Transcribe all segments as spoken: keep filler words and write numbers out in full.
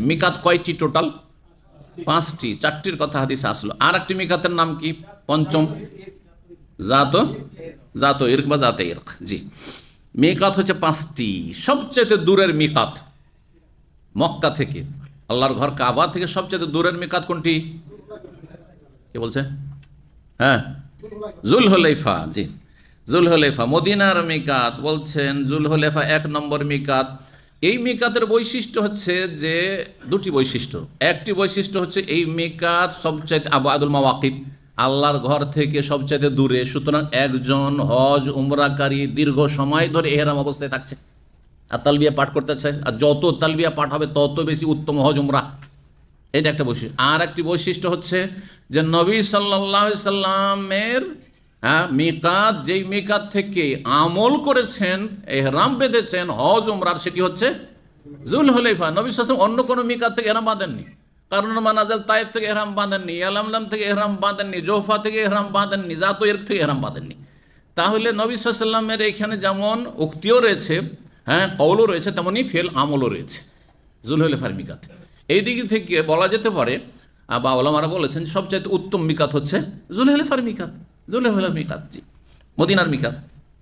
মিকাত কয়টি টোটাল? পাঁচটি। চারটির কথা হাদিসে আসলো। আর একটি মিকাতের নাম কি? পঞ্চম, জাত জাত ইরক বা জাতে ইরক। জি, মিকাত হচ্ছে পাঁচটি। সবচেয়ে দূরের মিকাত মক্কা থেকে, আল্লাহর ঘর কাবা থেকে সবচেয়ে দূরের মিকাত কোনটি? কে বলছে? হ্যাঁ, জুলহুলাইফা। জি, জুলহুলাইফা। মদিনার মিকাত বলছেন জুলহুলাইফা এক নম্বর মিকাত। এই মিকাতের বৈশিষ্ট্য হচ্ছে যে দুটি বৈশিষ্ট্য। একটি বৈশিষ্ট্য হচ্ছে এই মিকাত সবচাইতে আবাদুল মাওয়াকিত, আল্লাহর ঘর থেকে সবচাইতে দূরে। সুতরাং একজন হজ উমরাকারী দীর্ঘ সময় ধরে ইহরাম অবস্থায় থাকছে আর তালবিয়া পাঠ করতে চায়, আর যত তালবিয়া পাঠ হবে তত বেশি উত্তম হজ উমরা। এটা একটা বৈশিষ্ট্য। আর একটি বৈশিষ্ট্য হচ্ছে যে নবী সাল্লাল্লাহু আলাইহি সাল্লামের হ্যাঁ মিকাত, যেই মিকাত থেকে আমল করেছেন, ইহরাম বেঁধেছেন হজ উমরার, সেটি হচ্ছে জুলহুলাইফা। নবী সাল্লাল্লাহু আলাইহি ওয়াসাল্লাম অন্য কোনো মিকাত থেকে ইহরাম বাঁধেননি। কারণ মানাজাল তাইফ থেকে ইহরাম বাঁধেননি, ইয়ালামলাম থেকে ইহরাম বাঁধেননি, জোহফা থেকে ইহরাম বাঁধেননি, জাত ইরক থেকে ইহরাম বাঁধেননি। তাহলে নবী সাল্লাল্লাহু আলাইহি ওয়াসাল্লামের এখানে যেমন উক্তিও রয়েছে, হ্যাঁ কওলও রয়েছে, তেমনি ফেল আমলও রয়েছে জুলহুলাইফার মিকাত। এই দিক থেকে বলা যেতে পারে বা ওলামারা বলেছেন সবচাইতে উত্তম মিকাত হচ্ছে জুলহুলাইফার মিকাত, জুলহুলাইফার মিকাত। জি, মদিনার মিকাত।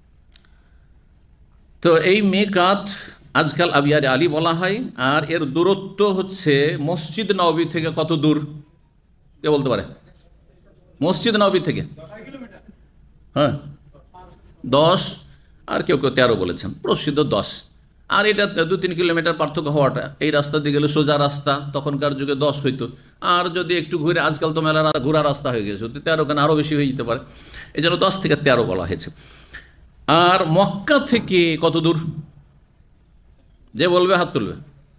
তো এই মিকাত আজকাল আবিয়ারে আলী বলা হয়। আর এর দূরত্ব হচ্ছে মসজিদ নববী থেকে কত দূর কে বলতে পারে? মসজিদ নববী থেকে হ্যাঁ দশ, আর কেউ কেউ তেরো বলেছেন, প্রসিদ্ধ দশ। আর এটা দু তিন কিলোমিটার পার্থক্য হওয়াটা, এই রাস্তা দিয়ে গেলে সোজা রাস্তা, তখনকার যুগে দশ হইতো। আর যদি একটু ঘুরে, আজকাল তো মেলা ঘোরা রাস্তা হয়ে গেছে, তেরো কেন আরও বেশি হয়ে যেতে পারে, এই জন্য দশ থেকে তেরো বলা হয়েছে। আর মক্কা থেকে কত দূর? যে বলবে হাত তুলবে।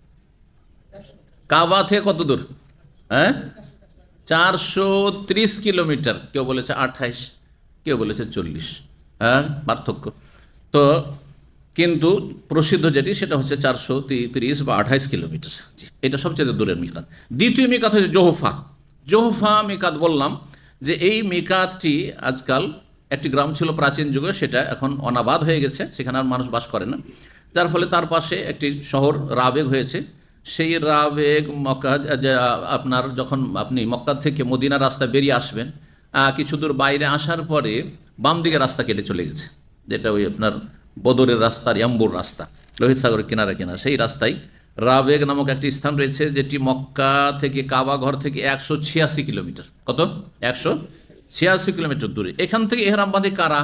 কাবা থেকে কত দূর? হ্যাঁ, চারশো ত্রিশ কিলোমিটার। কেউ বলেছে আঠাইশ, কেউ বলেছে চল্লিশ, হ্যাঁ পার্থক্য। তো কিন্তু প্রসিদ্ধ যেটি সেটা হচ্ছে চারশো তিরিশ বা আঠাইশ কিলোমিটার। এটা সবচেয়ে দূরের মিকাত। দ্বিতীয় মিকাত হচ্ছে জোহফা। জোহফা মিকাত বললাম যে এই মিকাতটি আজকাল, একটি গ্রাম ছিল প্রাচীন যুগে, সেটা এখন অনাবাদ হয়ে গেছে, সেখানে আর মানুষ বাস করে না, যার ফলে তার পাশে একটি শহর রাবেগ হয়েছে। সেই রাবেগ মক্কা, আপনার যখন আপনি মক্কা থেকে মদিনা রাস্তা বেরিয়ে আসবেন, কিছু দূর বাইরে আসার পরে বাম দিকে রাস্তা কেটে চলে গেছে, যেটা ওই আপনার বদরের রাস্তা, ইয়াম্বুর রাস্তা, লোহিত সাগরের কিনারা কিনারা, সেই রাস্তায় রাবেগ নামক একটি স্থান রয়েছে, যেটি মক্কা থেকে কাবা ঘর থেকে একশো ছিয়াশি কিলোমিটার। কত? একশো ছিয়াশি কিলোমিটার দূরে। এখান থেকে এহরাম বাঁধে কারা?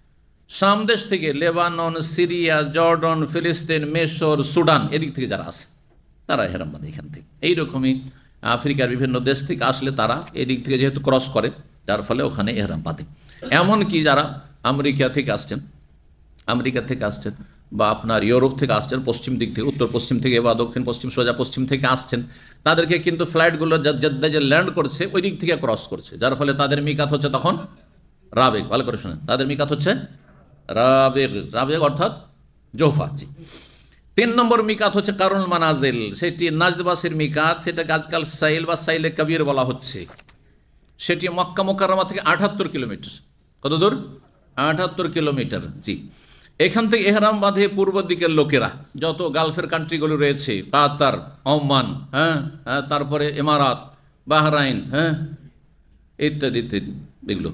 শাম দেশ থেকে, লেবানন, সিরিয়া, জর্ডন, ফিলিস্তিন, মিশর, সুডান, এদিক থেকে যারা আসে তারা এহরাম বাঁধে এখান থেকে। এইরকমই আফ্রিকার বিভিন্ন দেশ থেকে আসলে তারা এদিক থেকে যেহেতু ক্রস করে, যার ফলে ওখানে এহরাম বাঁধে। এমনকি যারা আমেরিকা থেকে আসছেন, আমেরিকা থেকে আসছেন বা আপনার ইউরোপ থেকে আসছেন, পশ্চিম দিক থেকে, উত্তর পশ্চিম থেকে বা দক্ষিণ পশ্চিম, সোজা পশ্চিম থেকে আসছেন, তাদেরকে কিন্তু ফ্লাইটগুলো জেদ্দায় যে ল্যান্ড করছে ওই দিক থেকে ক্রস করছে, যার ফলে তাদের মিকাত হচ্ছে তখন রাবেগ। ভালো করে শোনেন, তাদের মিকাত হচ্ছে রাবেগ, রাবেগ অর্থাৎ জোহফা। জি। তিন নম্বর মিকাত হচ্ছে কারুল মানাজিল, সেটি নাজদবাসীর মিকাত, সেটাকে আজকাল সাইল বা সাইলে কবির বলা হচ্ছে। সেটি মক্কা মুকাররমা থেকে আটাত্তর কিলোমিটার। কত দূর? আটাত্তর কিলোমিটার। জি। এখান থেকে এহরাম বাঁধে পূর্ব দিকের লোকেরা, যত গালফের কান্ট্রিগুলো রয়েছে, কাতার, ওমান, হ্যাঁ হ্যাঁ তারপরে ইমারাত, বাহরাইন, হ্যাঁ ইত্যাদি ইত্যাদি এগুলো।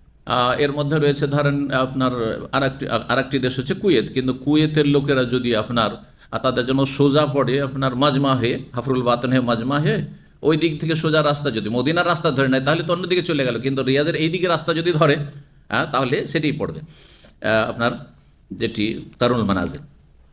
এর মধ্যে রয়েছে ধরেন আপনার আরেকটি আরেকটি দেশ হচ্ছে কুয়েত, কিন্তু কুয়েতের লোকেরা যদি আপনার তাদের জন্য সোজা পড়ে আপনার মাজমা হয়ে, হাফরুল বাতন হয়ে মাজমা হয়ে ওই দিক থেকে সোজা রাস্তা যদি মদিনার রাস্তা ধরে নেয় তাহলে তো অন্যদিকে চলে গেল, কিন্তু রিয়াদের এই দিকে রাস্তা যদি ধরে হ্যাঁ তাহলে সেটাই পড়বে আপনার যেটি কারুল মানাজিল।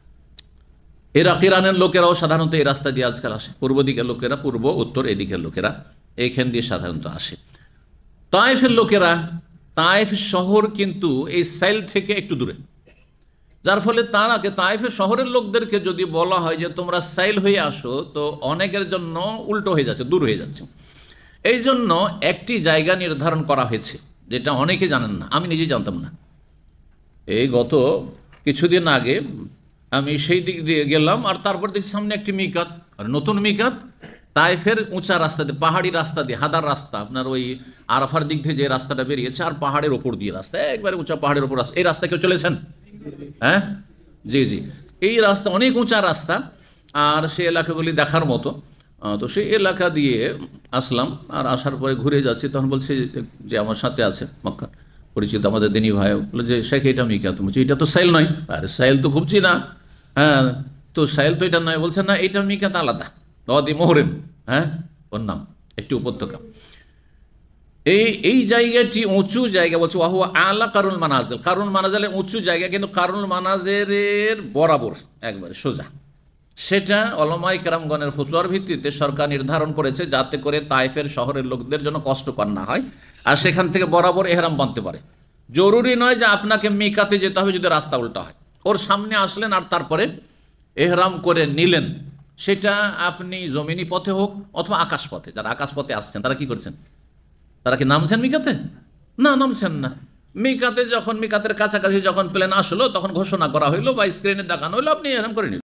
ইরাক ইরানের লোকেরাও সাধারণত এই রাস্তা দিয়ে আজকাল আসে, পূর্ব দিকের লোকেরা, পূর্ব উত্তর এদিকের লোকেরা এইখান দিয়ে সাধারণত আসে। তায়েফের লোকেরা, তায়েফ শহর কিন্তু এই সাইল থেকে একটু দূরে, যার ফলে তারাকে তায়েফের শহরের লোকদেরকে যদি বলা হয় যে তোমরা সাইল হয়ে আসো, তো অনেকের জন্য উল্টো হয়ে যাচ্ছে, দূর হয়ে যাচ্ছে। এই জন্য একটি জায়গা নির্ধারণ করা হয়েছে, যেটা অনেকে জানেন না, আমি নিজেই জানতাম না। এই গত কিছুদিন আগে আমি সেই দিক দিয়ে গেলাম, আর তারপর দেখছি সামনে একটি মিকাত, আর নতুন মিকাত তায়েফের উঁচা রাস্তা দিয়ে, পাহাড়ি রাস্তা দিয়ে, হাদার রাস্তা, আপনার ওই আরাফার দিক থেকে যে রাস্তাটা বেরিয়েছে, আর পাহাড়ের ওপর দিয়ে রাস্তা, একবারে উঁচা পাহাড়ের ওপর রাস্তা। এই রাস্তা কেউ চলেছেন? হ্যাঁ জি জি, এই রাস্তা অনেক উঁচা রাস্তা, আর সেই এলাকাগুলি দেখার মতো। আহ, তো সেই এলাকা দিয়ে আসলাম, আর আসার পরে ঘুরে যাচ্ছি, তখন বলছে যে আমার সাথে আছে মক্কা পরিচিত আমাদের দিনী ভাই, বলে যে শেখ এটা মিকাত। বলছি এটা তো সাইল নয়। আরে সাইল তো খুঁজছি না, হ্যাঁ তো সাইল তো এটা নয়। বলছে না, এটা মিকাত আলাদা, ওয়াদি মোহরেম, হ্যাঁ ওর নাম, একটি উপত্যকা। এই এই জায়গাটি উঁচু জায়গা, বলছে ওয়াহুয়া আলা কারুল মানাজেল, কারুল মানাজেলের উঁচু জায়গা, কিন্তু কারুল মানাজের বরাবর একবারে সোজা। সেটা ওলামায়ে কেরামগণের ফতোয়ার ভিত্তিতে সরকার নির্ধারণ করেছে যাতে করে তায়েফের শহরের লোকদের জন্য কষ্টকর না হয়, আর সেখান থেকে বরাবর এহরাম বাঁধতে পারে। জরুরি নয় যে আপনাকে মিকাতে যেতে হবে যদি রাস্তা উল্টা হয়। ওর সামনে আসলেন আর তারপরে এহরাম করে নিলেন, সেটা আপনি জমিনি পথে হোক অথবা আকাশ পথে। যারা আকাশ পথে আসছেন তারা কি করছেন? তারা কি নামছেন মিকাতে? না, নামছেন না। মিকাতে যখন মিকাতের কাছাকাছি যখন প্লেন আসলো তখন ঘোষণা করা হইলো বা স্ক্রিনে দেখানো হইলো, আপনি এরকম করে নিন।